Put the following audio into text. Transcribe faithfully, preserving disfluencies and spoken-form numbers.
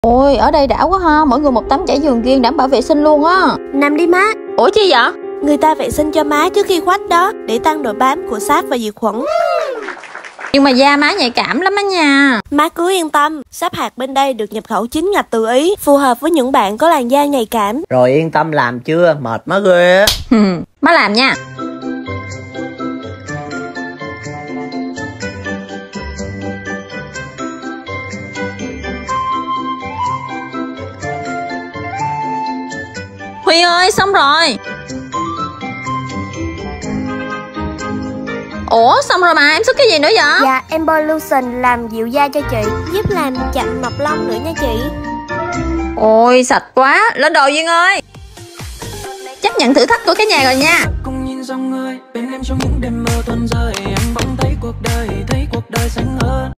Ôi, ở đây đã quá ha, mỗi người một tấm trải giường riêng đảm bảo vệ sinh luôn á. Nằm đi má. Ủa chi vậy? Người ta vệ sinh cho má trước khi khoách đó, để tăng độ bám của sáp và diệt khuẩn. Nhưng mà da má nhạy cảm lắm á nha. Má cứ yên tâm, sáp hạt bên đây được nhập khẩu chính ngạch từ Ý, phù hợp với những bạn có làn da nhạy cảm. Rồi yên tâm làm chưa? Mệt má ghê á. Má làm nha. Huy ơi, xong rồi. Ủa, xong rồi mà em xức cái gì nữa vậy? Dạ, Amber Lotion làm dịu da cho chị, giúp làm chậm mọc lông nữa nha chị. Ôi, sạch quá, lên đồ Duyên ơi. Chấp nhận thử thách của cái nhà rồi nha. Cùng nhìn dòng người bên em trong những đêm mơ tuôn rơi, anh bỗng thấy cuộc đời, thấy cuộc đời xanh hơn.